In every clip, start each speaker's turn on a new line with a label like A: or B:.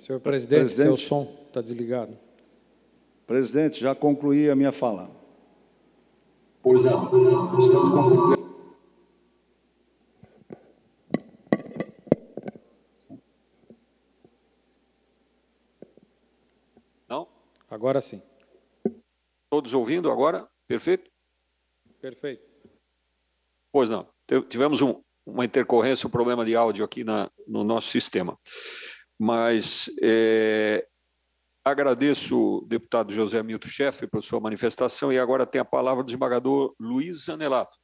A: Senhor presidente, seu som está desligado.
B: Presidente, já concluí a minha fala.
C: Pois não, estamos concluindo.
D: Não?
A: Agora sim.
D: Todos ouvindo agora? Perfeito?
A: Perfeito.
D: Pois não. Tivemos uma intercorrência, um problema de áudio aqui no nosso sistema. Mas agradeço, deputado José Milton Schaeffer, por sua manifestação, e agora tem a palavra o desembargador Luiz Zanelato.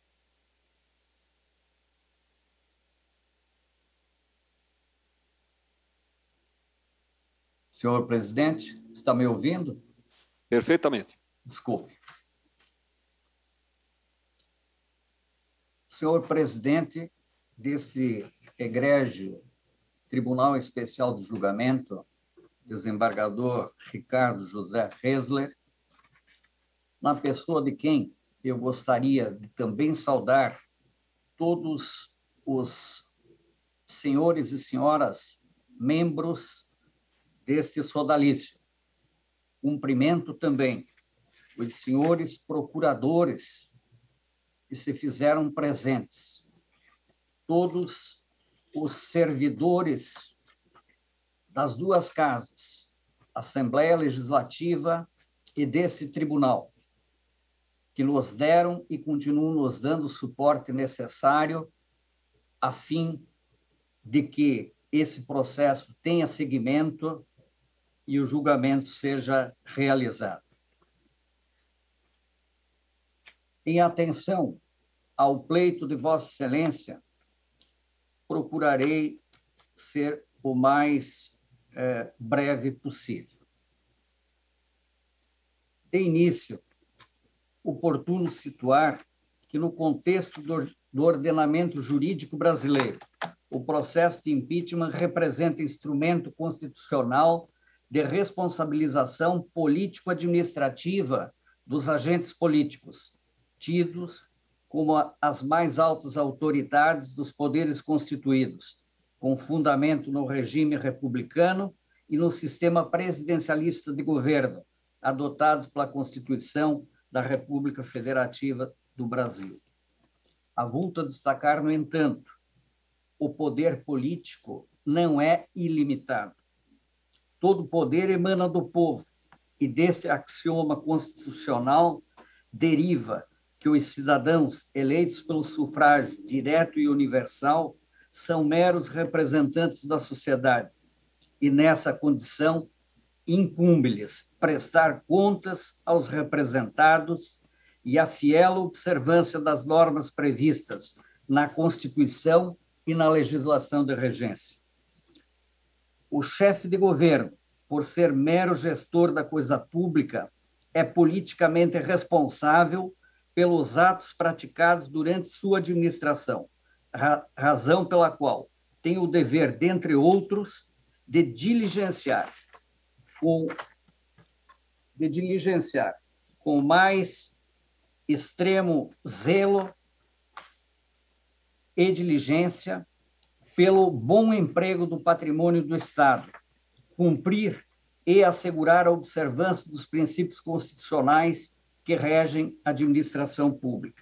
E: Senhor presidente, está me ouvindo?
D: Perfeitamente.
E: Desculpe. Senhor presidente deste egrégio Tribunal Especial de Julgamento, desembargador Ricardo José Resler, na pessoa de quem eu gostaria de também saudar todos os senhores e senhoras membros deste sodalício. Cumprimento também os senhores procuradores que se fizeram presentes, todos os servidores das duas casas, Assembleia Legislativa e desse tribunal, que nos deram e continuam nos dando o suporte necessário a fim de que esse processo tenha seguimento e o julgamento seja realizado. Em atenção ao pleito de Vossa Excelência, procurarei ser o mais breve possível. De início, oportuno situar que, no contexto do ordenamento jurídico brasileiro, o processo de impeachment representa instrumento constitucional de responsabilização político-administrativa dos agentes políticos, tidos como as mais altas autoridades dos poderes constituídos, com fundamento no regime republicano e no sistema presidencialista de governo, adotados pela Constituição da República Federativa do Brasil. Avulta destacar, no entanto, o poder político não é ilimitado. Todo poder emana do povo, e deste axioma constitucional deriva que os cidadãos eleitos pelo sufrágio direto e universal são meros representantes da sociedade, e nessa condição incumbe-lhes prestar contas aos representados e a fiel observância das normas previstas na Constituição e na legislação de regência. O chefe de governo, por ser mero gestor da coisa pública, é politicamente responsável pelos atos praticados durante sua administração, razão pela qual tem o dever, dentre outros, de diligenciar com mais extremo zelo e diligência pelo bom emprego do patrimônio do Estado, cumprir e assegurar a observância dos princípios constitucionais que regem a administração pública.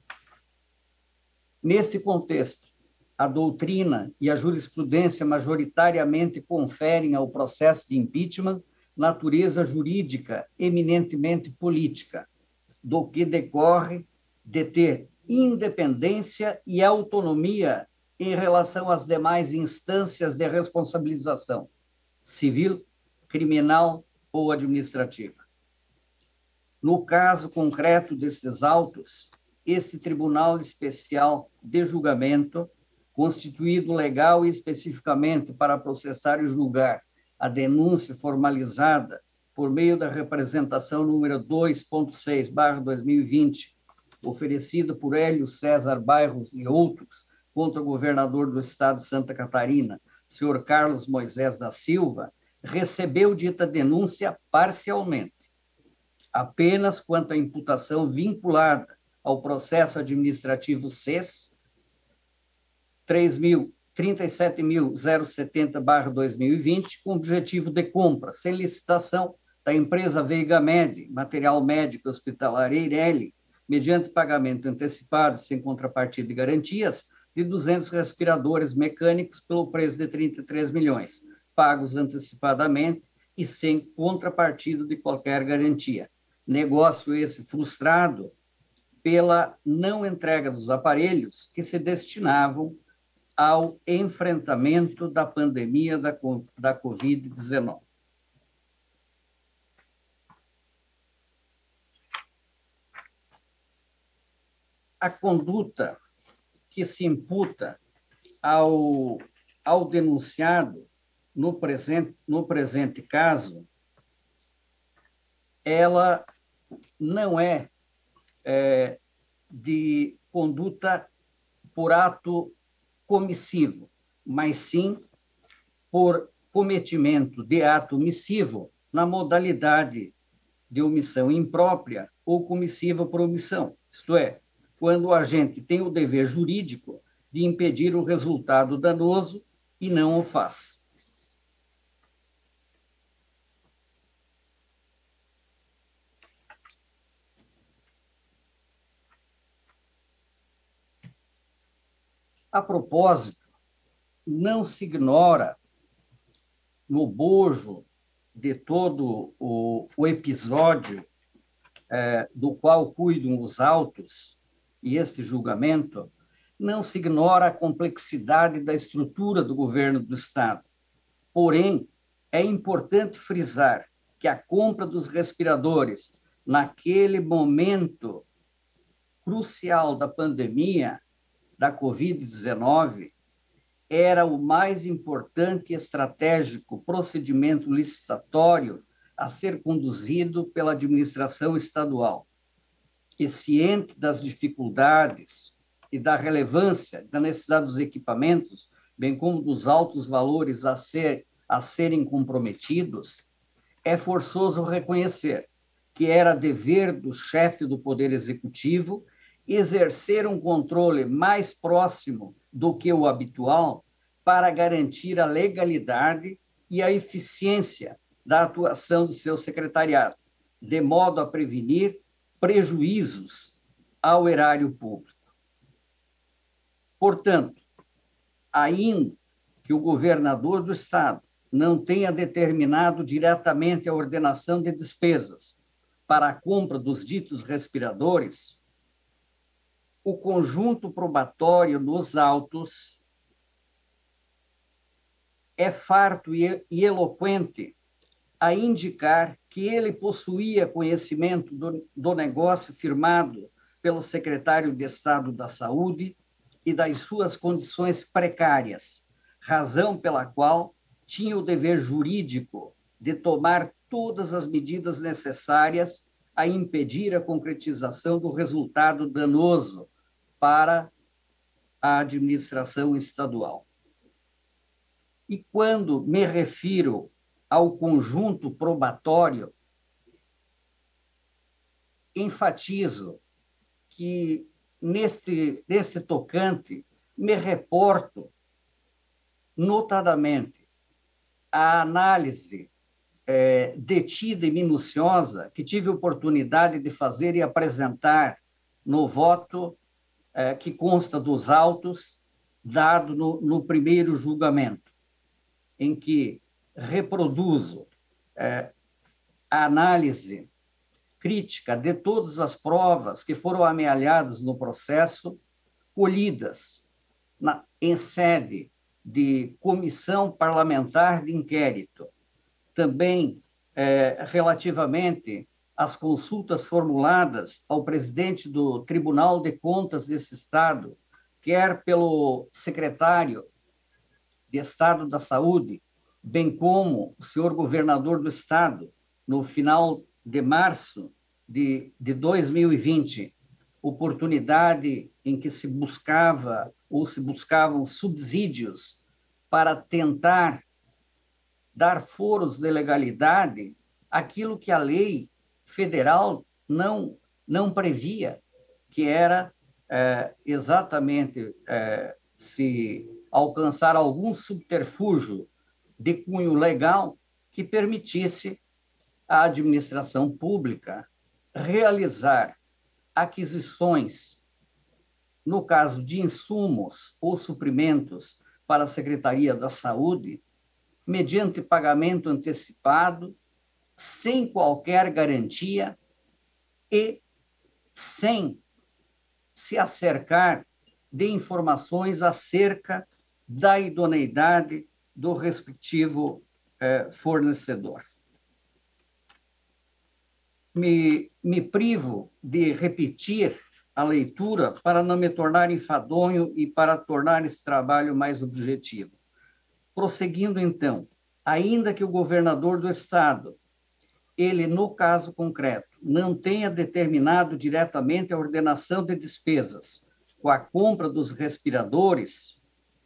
E: Neste contexto, a doutrina e a jurisprudência majoritariamente conferem ao processo de impeachment natureza jurídica eminentemente política, do que decorre de ter independência e autonomia em relação às demais instâncias de responsabilização, civil, criminal ou administrativa. No caso concreto destes autos, este Tribunal Especial de Julgamento, constituído legal e especificamente para processar e julgar a denúncia formalizada por meio da representação número 2.6/2020, oferecida por Hélio César Bairros e outros contra o governador do estado de Santa Catarina, senhor Carlos Moisés da Silva, recebeu dita denúncia parcialmente, apenas quanto à imputação vinculada ao processo administrativo CES 37.070/2020, com objetivo de compra, sem licitação, da empresa Veiga Med, material médico hospitalar Eireli, mediante pagamento antecipado, sem contrapartida e garantias, de 200 respiradores mecânicos pelo preço de 33 milhões, pagos antecipadamente e sem contrapartida de qualquer garantia. Negócio esse frustrado pela não entrega dos aparelhos que se destinavam ao enfrentamento da pandemia da Covid-19. A conduta que se imputa ao denunciado no presente caso, ela não é de conduta por ato comissivo, mas sim por cometimento de ato omissivo na modalidade de omissão imprópria ou comissiva por omissão, isto é, quando o agente tem o dever jurídico de impedir o resultado danoso e não o faz. A propósito, não se ignora, no bojo de todo o episódio do qual cuidam os autos e este julgamento, não se ignora a complexidade da estrutura do governo do Estado. Porém, é importante frisar que a compra dos respiradores, naquele momento crucial da pandemia da Covid-19, era o mais importante e estratégico procedimento licitatório a ser conduzido pela administração estadual. E ciente das dificuldades e da relevância, da necessidade dos equipamentos, bem como dos altos valores a serem comprometidos, é forçoso reconhecer que era dever do chefe do Poder Executivo exercer um controle mais próximo do que o habitual para garantir a legalidade e a eficiência da atuação do seu secretariado, de modo a prevenir prejuízos ao erário público. Portanto, ainda que o governador do Estado não tenha determinado diretamente a ordenação de despesas para a compra dos ditos respiradores, o conjunto probatório nos autos é farto e eloquente a indicar que ele possuía conhecimento do negócio firmado pelo secretário de Estado da Saúde e das suas condições precárias, razão pela qual tinha o dever jurídico de tomar todas as medidas necessárias a impedir a concretização do resultado danoso para a administração estadual. E quando me refiro ao conjunto probatório, enfatizo que, neste tocante, me reporto, notadamente, à análise detida e minuciosa que tive oportunidade de fazer e apresentar no voto que consta dos autos dado no primeiro julgamento, em que reproduzo a análise crítica de todas as provas que foram amealhadas no processo, colhidas em sede de comissão parlamentar de inquérito, também relativamente às consultas formuladas ao presidente do Tribunal de Contas desse Estado, quer pelo secretário de Estado da Saúde, bem como o senhor governador do Estado, no final de março de 2020, oportunidade em que se buscava ou se buscavam subsídios para tentar dar foros de legalidade àquilo que a lei federal não previa, que era exatamente se alcançar algum subterfúgio de cunho legal que permitisse à administração pública realizar aquisições, no caso de insumos ou suprimentos para a Secretaria da Saúde, mediante pagamento antecipado, sem qualquer garantia e sem se acercar de informações acerca da idoneidade do respectivo fornecedor. Me privo de repetir a leitura para não me tornar enfadonho e para tornar esse trabalho mais objetivo. Prosseguindo, então, ainda que o governador do Estado, ele, no caso concreto, não tenha determinado diretamente a ordenação de despesas com a compra dos respiradores,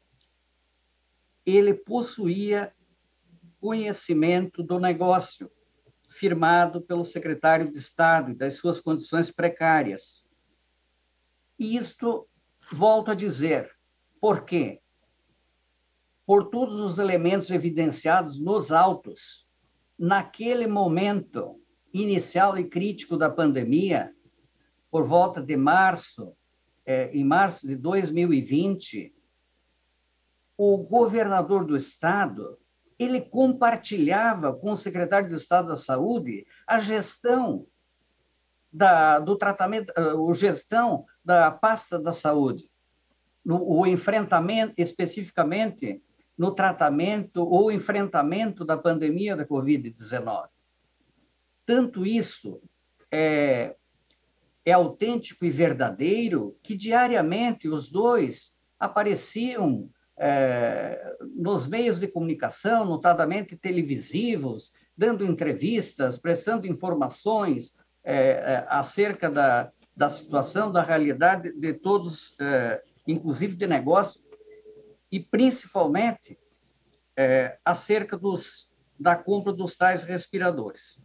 E: ele possuía conhecimento do negócio firmado pelo secretário de Estado e das suas condições precárias. E isto, volto a dizer, por quê? Por todos os elementos evidenciados nos autos, naquele momento inicial e crítico da pandemia, por volta de março, em março de 2020, o governador do Estado, ele compartilhava com o secretário de Estado da Saúde a gestão do tratamento, a gestão da pasta da saúde, o enfrentamento, especificamente, no tratamento ou enfrentamento da pandemia da Covid-19. Tanto isso é autêntico e verdadeiro que diariamente os dois apareciam nos meios de comunicação, notadamente televisivos, dando entrevistas, prestando informações acerca da situação, da realidade de todos, inclusive de negócio, e principalmente acerca da compra dos tais respiradores.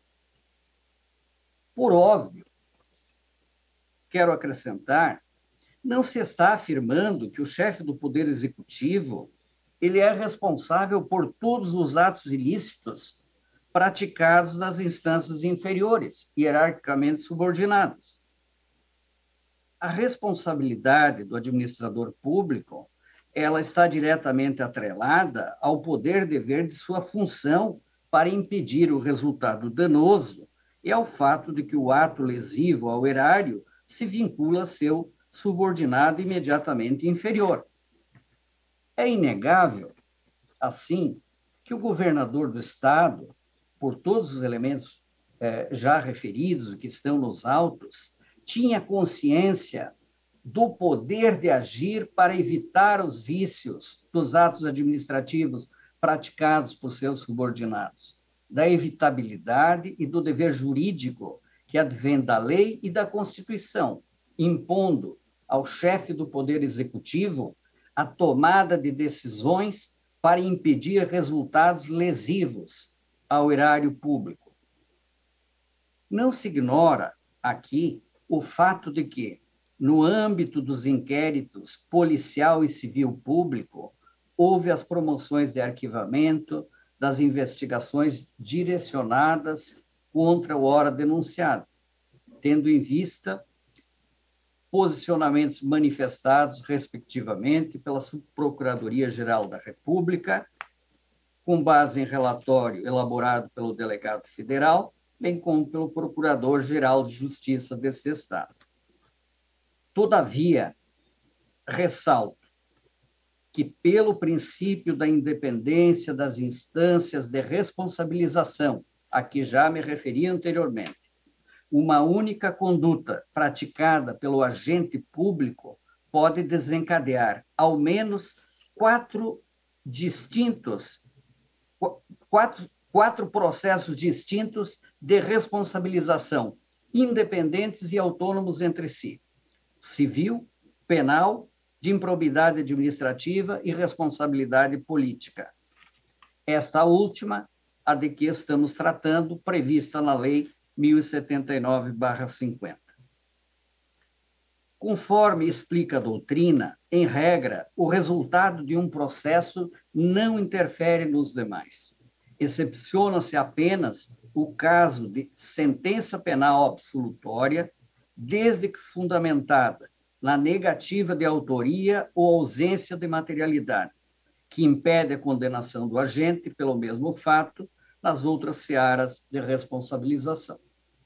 E: Por óbvio, quero acrescentar, não se está afirmando que o chefe do Poder Executivo ele é responsável por todos os atos ilícitos praticados nas instâncias inferiores, hierarquicamente subordinadas. A responsabilidade do administrador público ela está diretamente atrelada ao poder-dever de sua função para impedir o resultado danoso e ao fato de que o ato lesivo ao erário se vincula a seu subordinado imediatamente inferior. É inegável, assim, que o governador do Estado, por todos os elementos já referidos, que estão nos autos, tinha consciência do poder de agir para evitar os vícios dos atos administrativos praticados por seus subordinados, da evitabilidade e do dever jurídico que advém da lei e da Constituição, impondo ao chefe do Poder Executivo a tomada de decisões para impedir resultados lesivos ao erário público. Não se ignora aqui o fato de que, no âmbito dos inquéritos policial e civil público, houve as promoções de arquivamento das investigações direcionadas contra o ora denunciado, tendo em vista posicionamentos manifestados, respectivamente, pela Subprocuradoria-Geral da República, com base em relatório elaborado pelo delegado federal, bem como pelo Procurador-Geral de Justiça desse Estado. Todavia, ressalto que, pelo princípio da independência das instâncias de responsabilização, a que já me referi anteriormente, uma única conduta praticada pelo agente público pode desencadear ao menos quatro processos distintos de responsabilização, independentes e autônomos entre si: civil, penal, de improbidade administrativa e responsabilidade política. Esta última, a de que estamos tratando, prevista na Lei 1079/50. Conforme explica a doutrina, em regra, o resultado de um processo não interfere nos demais. Excepciona-se apenas o caso de sentença penal absolutória, desde que fundamentada na negativa de autoria ou ausência de materialidade, que impede a condenação do agente pelo mesmo fato nas outras searas de responsabilização.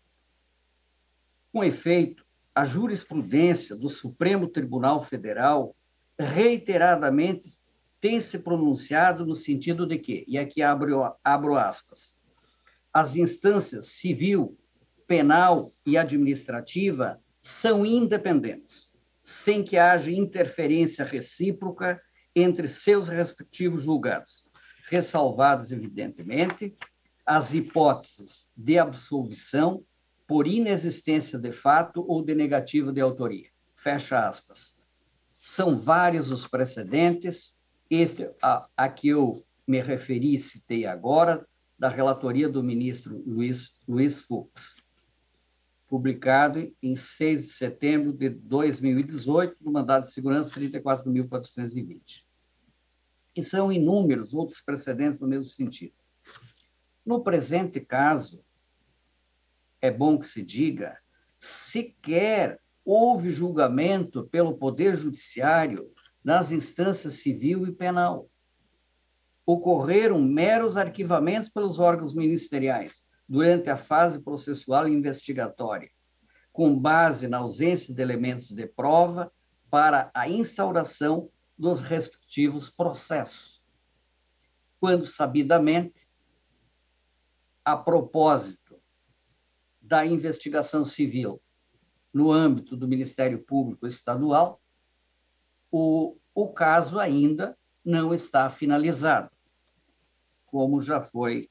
E: Com efeito, a jurisprudência do Supremo Tribunal Federal reiteradamente tem se pronunciado no sentido de que, e aqui abro aspas, as instâncias civil, penal e administrativa são independentes, sem que haja interferência recíproca entre seus respectivos julgados, ressalvadas, evidentemente, as hipóteses de absolvição por inexistência de fato ou de negativa de autoria. Fecha aspas. São vários os precedentes, este a que eu me referi e citei agora, da relatoria do ministro Luiz Fux, publicado em 6 de setembro de 2018, no mandado de segurança 34.420. E são inúmeros outros precedentes no mesmo sentido. No presente caso, é bom que se diga, sequer houve julgamento pelo Poder Judiciário nas instâncias civil e penal. Ocorreram meros arquivamentos pelos órgãos ministeriais durante a fase processual e investigatória, com base na ausência de elementos de prova para a instauração dos respectivos processos. Quando, sabidamente, a propósito da investigação civil no âmbito do Ministério Público Estadual, o caso ainda não está finalizado, como já foi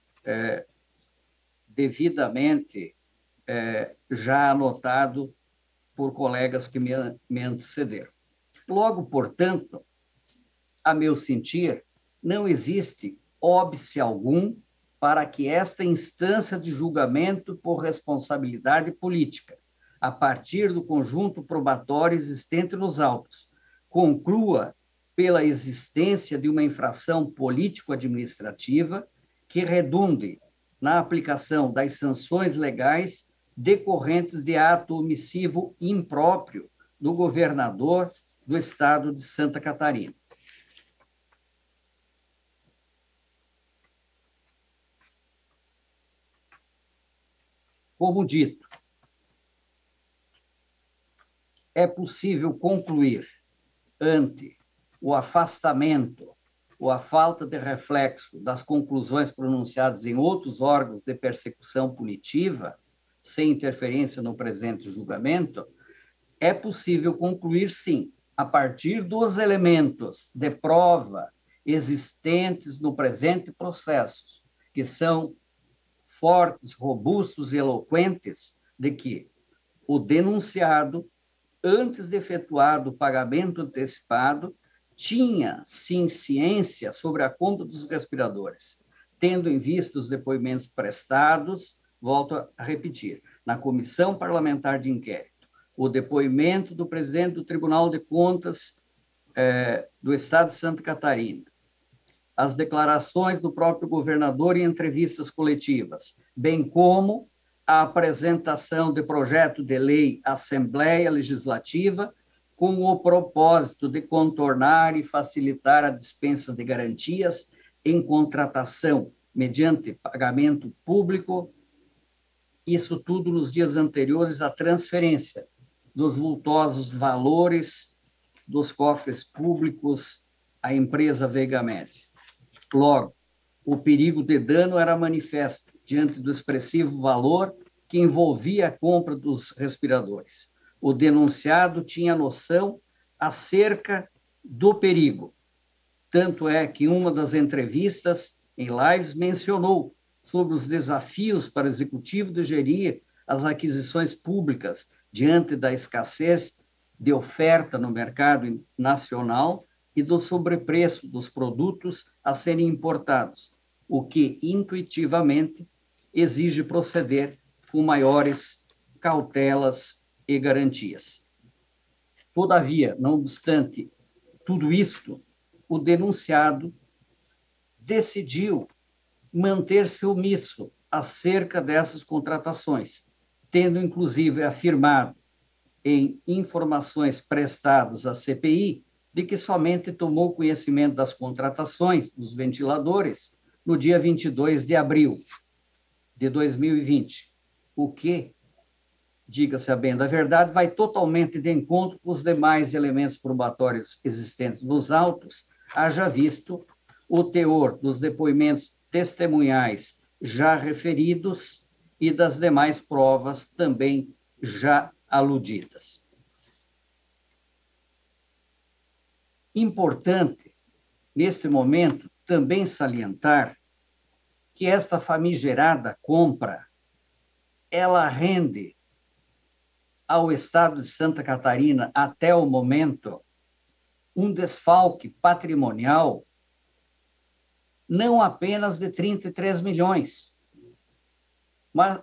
E: devidamente já anotado por colegas que me antecederam. Logo, portanto, a meu sentir, não existe óbice algum para que esta instância de julgamento por responsabilidade política, a partir do conjunto probatório existente nos autos, conclua pela existência de uma infração político-administrativa que redunde na aplicação das sanções legais decorrentes de ato omissivo impróprio do governador do estado de Santa Catarina. Como dito, é possível concluir, ante o afastamento ou a falta de reflexo das conclusões pronunciadas em outros órgãos de persecução punitiva, sem interferência no presente julgamento, é possível concluir, sim, a partir dos elementos de prova existentes no presente processo, que são fortes, robustos e eloquentes, de que o denunciado, antes de efetuado o pagamento antecipado, tinha, sim, ciência sobre a compra dos respiradores, tendo em vista os depoimentos prestados, volto a repetir, na Comissão Parlamentar de Inquérito, o depoimento do presidente do Tribunal de Contas do Estado de Santa Catarina, as declarações do próprio governador em entrevistas coletivas, bem como a apresentação de projeto de lei à Assembleia Legislativa com o propósito de contornar e facilitar a dispensa de garantias em contratação mediante pagamento público, isso tudo nos dias anteriores à transferência dos vultosos valores dos cofres públicos à empresa Veigamed. Logo, o perigo de dano era manifesto diante do expressivo valor que envolvia a compra dos respiradores. O denunciado tinha noção acerca do perigo. Tanto é que uma das entrevistas em lives mencionou sobre os desafios para o executivo de gerir as aquisições públicas diante da escassez de oferta no mercado nacional e do sobrepreço dos produtos a serem importados, o que intuitivamente exige proceder com maiores cautelas e garantias. Todavia, não obstante tudo isto, o denunciado decidiu manter-se omisso acerca dessas contratações, tendo, inclusive, afirmado em informações prestadas à CPI de que somente tomou conhecimento das contratações dos ventiladores no dia 22 de abril de 2020, o que, diga-se a bem da verdade, vai totalmente de encontro com os demais elementos probatórios existentes nos autos, haja visto o teor dos depoimentos testemunhais já referidos e das demais provas também já aludidas. Importante, neste momento, também salientar que esta famigerada compra, ela rende ao Estado de Santa Catarina, até o momento, um desfalque patrimonial não apenas de 33 milhões, mas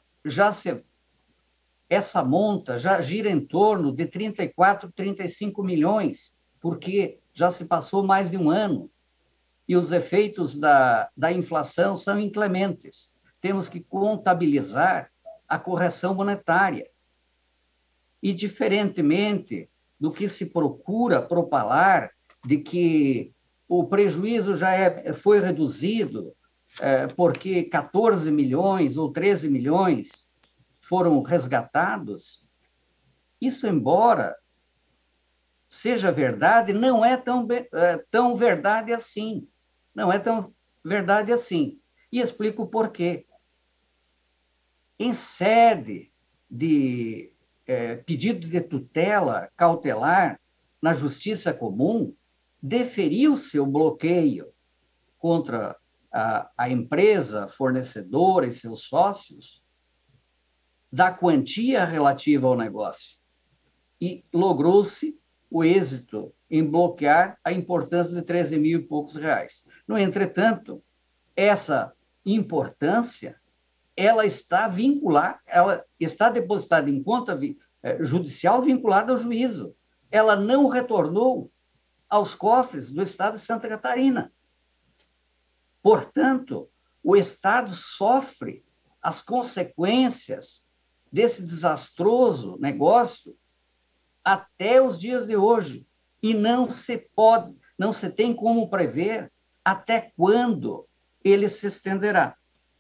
E: essa monta já gira em torno de 34, 35 milhões, porque já se passou mais de um ano e os efeitos da inflação são inclementes. Temos que contabilizar a correção monetária. E, diferentemente do que se procura propalar, de que o prejuízo já foi reduzido porque 14 milhões ou 13 milhões foram resgatados, isso, embora seja verdade, não é tão verdade assim. Não é tão verdade assim. E explico o porquê. Em sede de pedido de tutela cautelar na Justiça Comum, deferiu-se o bloqueio contra a empresa fornecedora e seus sócios da quantia relativa ao negócio. E logrou-se o êxito em bloquear a importância de 13 mil e poucos reais. No entretanto, essa importância ela está depositada em conta judicial vinculada ao juízo. Ela não retornou aos cofres do Estado de Santa Catarina. Portanto, o Estado sofre as consequências desse desastroso negócio até os dias de hoje. E não se tem como prever até quando ele se estenderá.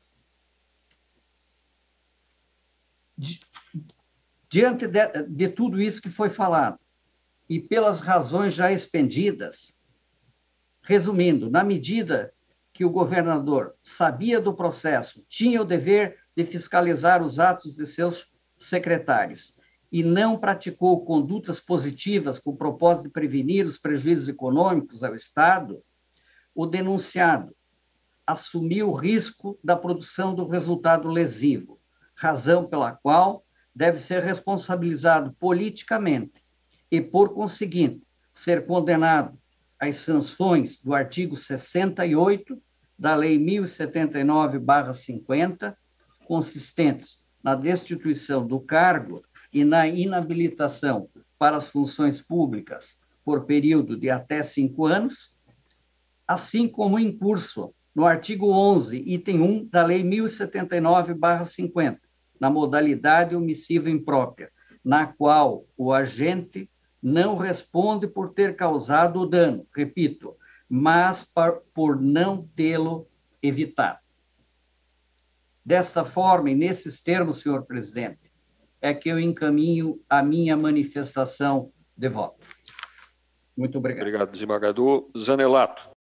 E: Diante de tudo isso que foi falado, e pelas razões já expendidas, resumindo, na medida que o governador sabia do processo, tinha o dever de fiscalizar os atos de seus secretários e não praticou condutas positivas com o propósito de prevenir os prejuízos econômicos ao Estado, o denunciado assumiu o risco da produção do resultado lesivo, razão pela qual deve ser responsabilizado politicamente e, por conseguinte, ser condenado às sanções do artigo 68 da Lei 1079/50, consistentes na destituição do cargo e na inabilitação para as funções públicas por período de até 5 anos, assim como em curso no artigo 11, item 1 da Lei 1079/50, na modalidade omissiva imprópria, na qual o agente não responde por ter causado o dano, repito, mas por não tê-lo evitado. Desta forma, e nesses termos, senhor presidente, é que eu encaminho a minha manifestação de voto. Muito obrigado.
D: Obrigado, desembargador Zanelato.